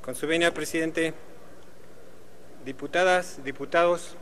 Con su venia, presidente, diputadas, diputados,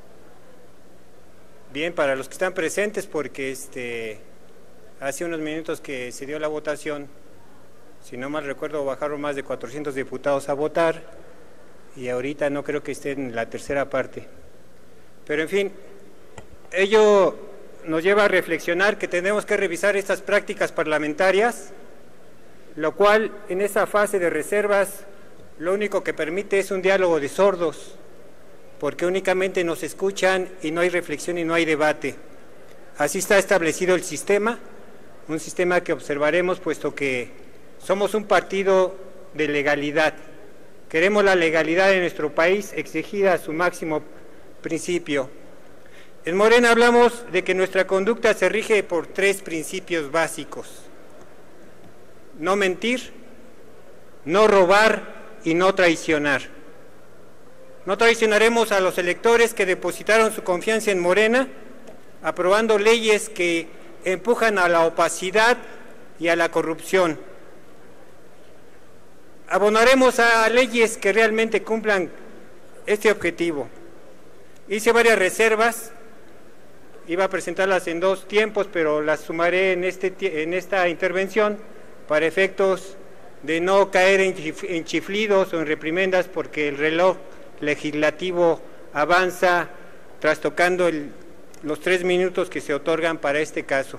bien, para los que están presentes, porque hace unos minutos que se dio la votación, si no mal recuerdo, bajaron más de 400 diputados a votar, y ahorita no creo que estén en la tercera parte. Pero en fin, ello nos lleva a reflexionar que tenemos que revisar estas prácticas parlamentarias, lo cual en esa fase de reservas lo único que permite es un diálogo de sordos, porque únicamente nos escuchan y no hay reflexión y no hay debate. Así está establecido el sistema, un sistema que observaremos puesto que somos un partido de legalidad. Queremos la legalidad de nuestro país exigida a su máximo principio. En Morena hablamos de que nuestra conducta se rige por 3 principios básicos: no mentir, no robar y no traicionar. No traicionaremos a los electores que depositaron su confianza en Morena, aprobando leyes que empujan a la opacidad y a la corrupción. Abonaremos a leyes que realmente cumplan este objetivo. Hice varias reservas, iba a presentarlas en 2 tiempos, pero las sumaré en esta intervención para efectos de no caer en chiflidos o en reprimendas, porque el reloj legislativo avanza trastocando los 3 minutos que se otorgan para este caso.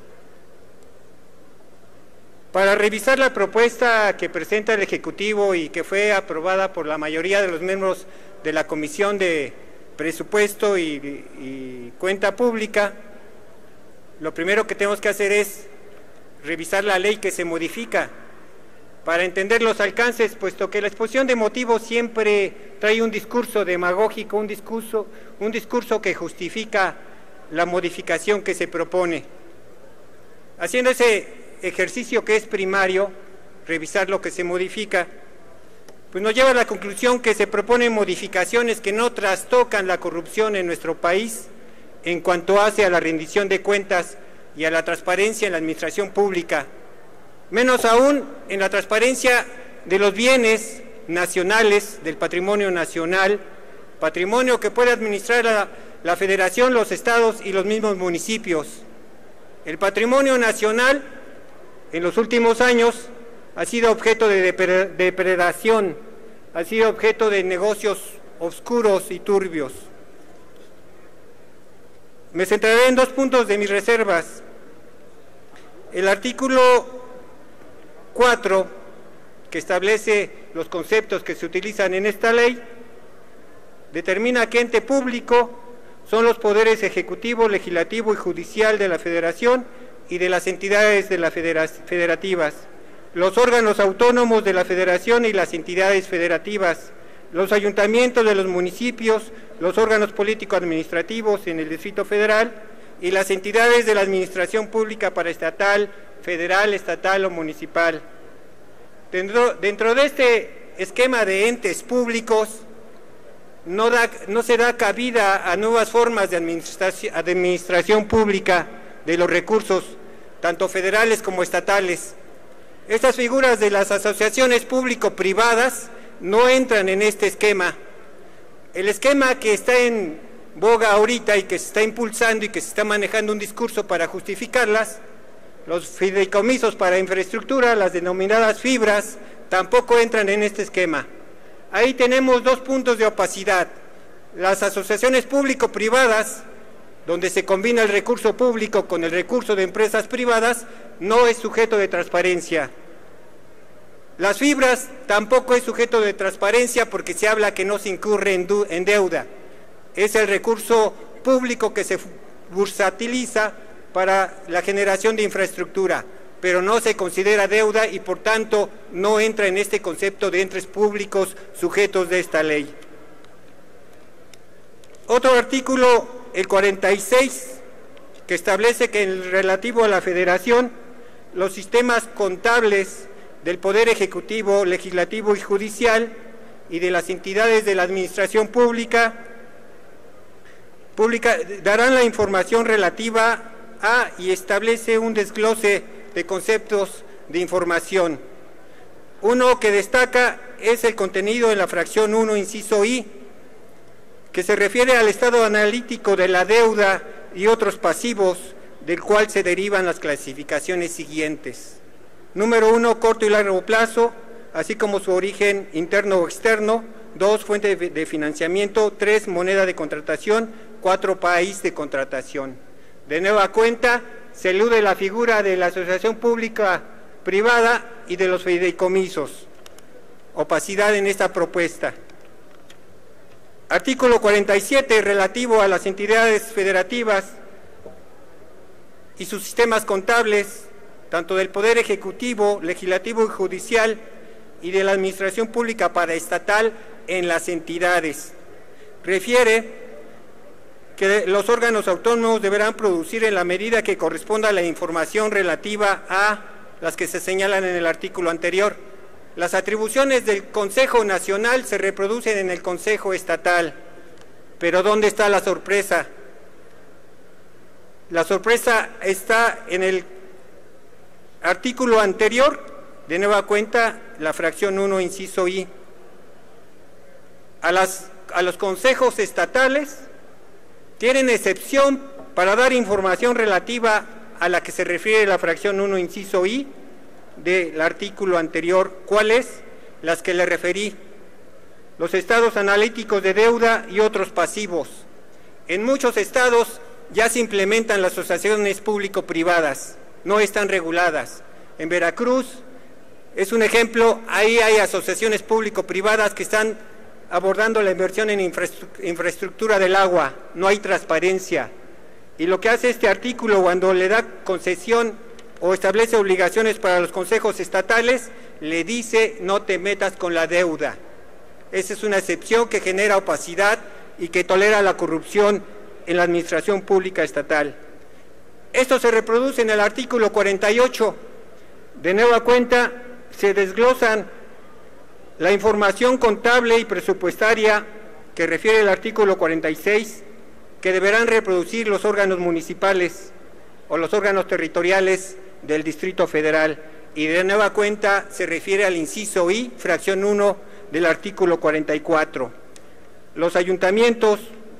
Para revisar la propuesta que presenta el Ejecutivo y que fue aprobada por la mayoría de los miembros de la Comisión de Presupuesto y Cuenta Pública, lo primero que tenemos que hacer es revisar la ley que se modifica para entender los alcances, puesto que la exposición de motivos siempre trae un discurso demagógico, un discurso que justifica la modificación que se propone. Haciendo ese ejercicio que es primario, revisar lo que se modifica, pues nos lleva a la conclusión que se proponen modificaciones que no trastocan la corrupción en nuestro país en cuanto hace a la rendición de cuentas y a la transparencia en la administración pública, menos aún en la transparencia de los bienes nacionales, del patrimonio nacional, patrimonio que puede administrar la Federación, los estados y los mismos municipios. El patrimonio nacional en los últimos años ha sido objeto de depredación, ha sido objeto de negocios oscuros y turbios. Me centraré en 2 puntos de mis reservas. El artículo 4, que establece los conceptos que se utilizan en esta ley, determina que ente público son los poderes ejecutivo, legislativo y judicial de la Federación y de las entidades de las federativas, los órganos autónomos de la Federación y las entidades federativas, los ayuntamientos de los municipios, los órganos político-administrativos en el Distrito Federal y las entidades de la administración pública paraestatal, federal, estatal o municipal. Dentro de este esquema de entes públicos no se da cabida a nuevas formas de administración pública de los recursos, tanto federales como estatales. Estas figuras de las asociaciones público-privadas no entran en este esquema. El esquema que está en boga ahorita y que se está impulsando y que se está manejando un discurso para justificarlas, los fideicomisos para infraestructura, las denominadas fibras, tampoco entran en este esquema. Ahí tenemos 2 puntos de opacidad. Las asociaciones público-privadas, donde se combina el recurso público con el recurso de empresas privadas, no es sujeto de transparencia. Las fibras tampoco es sujeto de transparencia porque se habla que no se incurre en deuda. Es el recurso público que se bursatiliza para la generación de infraestructura, pero no se considera deuda y por tanto no entra en este concepto de entes públicos sujetos de esta ley. Otro artículo, el 46, que establece que en relativo a la Federación, los sistemas contables del Poder Ejecutivo, Legislativo y Judicial y de las entidades de la Administración Pública darán la información relativa a y establece un desglose de conceptos de información. Uno que destaca es el contenido en la fracción 1, inciso I, que se refiere al estado analítico de la deuda y otros pasivos, del cual se derivan las clasificaciones siguientes. Número 1, corto y largo plazo, así como su origen interno o externo. 2, fuente de financiamiento. 3, moneda de contratación. 4, país de contratación. De nueva cuenta, se elude la figura de la asociación pública privada y de los fideicomisos. Opacidad en esta propuesta. Artículo 47, relativo a las entidades federativas y sus sistemas contables, tanto del Poder Ejecutivo, Legislativo y Judicial, y de la Administración Pública Paraestatal en las entidades. Refiere que los órganos autónomos deberán producir en la medida que corresponda la información relativa a las que se señalan en el artículo anterior. Las atribuciones del Consejo Nacional se reproducen en el Consejo Estatal. Pero ¿dónde está la sorpresa? La sorpresa está en el artículo anterior, de nueva cuenta, la fracción 1, inciso I. A los consejos estatales tienen excepción para dar información relativa a la que se refiere la fracción 1, inciso I, del artículo anterior. ¿Cuáles? Las que le referí. Los estados analíticos de deuda y otros pasivos. En muchos estados ya se implementan las asociaciones público-privadas, no están reguladas. En Veracruz es un ejemplo, ahí hay asociaciones público-privadas que están abordando la inversión en infraestructura del agua, no hay transparencia. Y lo que hace este artículo cuando le da concesión o establece obligaciones para los consejos estatales, le dice no te metas con la deuda. Esa es una excepción que genera opacidad y que tolera la corrupción en la administración pública estatal. Esto se reproduce en el artículo 48. De nueva cuenta, se desglosan la información contable y presupuestaria que refiere el artículo 46, que deberán reproducir los órganos municipales o los órganos territoriales del Distrito Federal. Y de nueva cuenta se refiere al inciso I, fracción 1 del artículo 44. Los ayuntamientos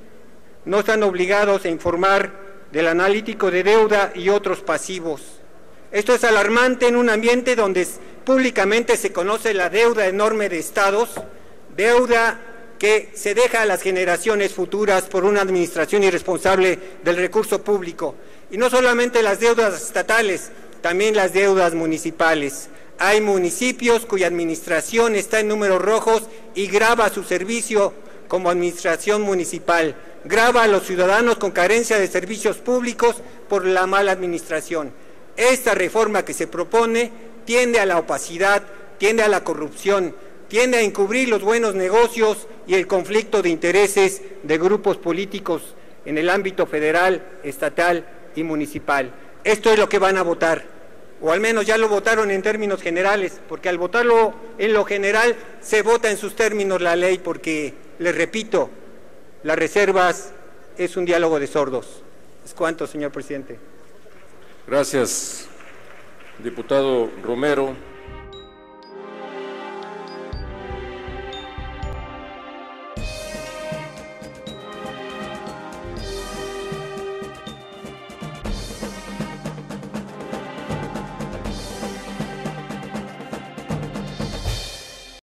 no están obligados a informar del analítico de deuda y otros pasivos. Esto es alarmante en un ambiente donde públicamente se conoce la deuda enorme de estados, deuda que se deja a las generaciones futuras por una administración irresponsable del recurso público. Y no solamente las deudas estatales, también las deudas municipales. Hay municipios cuya administración está en números rojos y grava su servicio como administración municipal. Grava a los ciudadanos con carencia de servicios públicos por la mala administración. Esta reforma que se propone tiende a la opacidad, tiende a la corrupción, tiende a encubrir los buenos negocios y el conflicto de intereses de grupos políticos en el ámbito federal, estatal y municipal. Esto es lo que van a votar, o al menos ya lo votaron en términos generales, porque al votarlo en lo general se vota en sus términos la ley, porque, les repito, las reservas es un diálogo de sordos. Es cuanto, señor presidente. Gracias, diputado Romero.